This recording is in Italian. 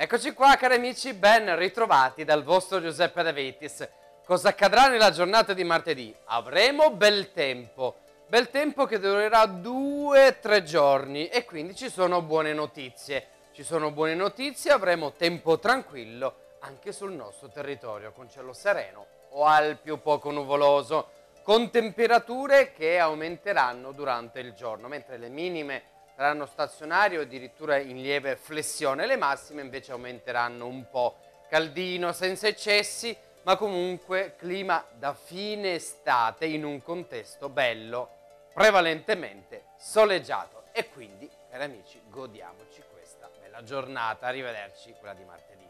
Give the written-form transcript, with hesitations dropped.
Eccoci qua cari amici, ben ritrovati dal vostro Giuseppe De Vitis. Cosa accadrà nella giornata di martedì? Avremo bel tempo che durerà 2-3 giorni e quindi ci sono buone notizie. Avremo tempo tranquillo anche sul nostro territorio, con cielo sereno o al più poco nuvoloso, con temperature che aumenteranno durante il giorno, mentre le minime saranno stazionarie o addirittura in lieve flessione, le massime invece aumenteranno un po'. Caldino, senza eccessi, ma comunque clima da fine estate in un contesto bello, prevalentemente soleggiato. E quindi, cari amici, godiamoci questa bella giornata. Arrivederci, quella di martedì.